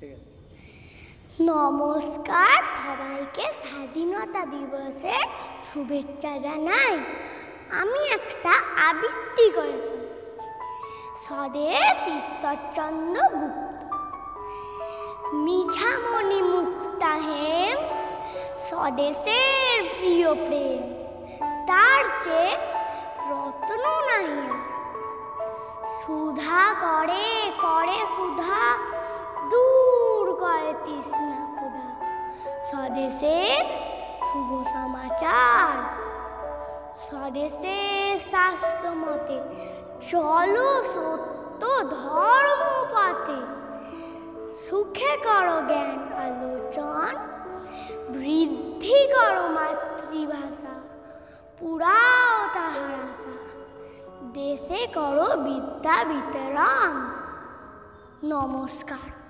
ঠিক আছে। নমস্কার, সবাইকে স্বাধীনতা দিবসের শুভেচ্ছা জানাই। আমি একটা আবৃত্তি করে শোনাচ্ছি। স্বদেশ ঈশ্বরচন্দ্র গুপ্ত। মিঝামণি মুক্তা হেম, স্বদেশের প্রিয় প্রেম, তার চেয়ে রত্ন নাহি। সুধা করে করে সুধা, দূর করে তৃষ্ণা ক্ষুধা। স্বদেশের শুভ সমাচার, স্বদেশের শাস্ত্র মতে চলো সত্য ধর্ম পথে। সুখে করো জ্ঞান আলোচন, বৃদ্ধি করো মাতৃভাষা। পুরাও তাহার আশা, দেশে করো বিদ্যা বিতরণ। নমস্কার।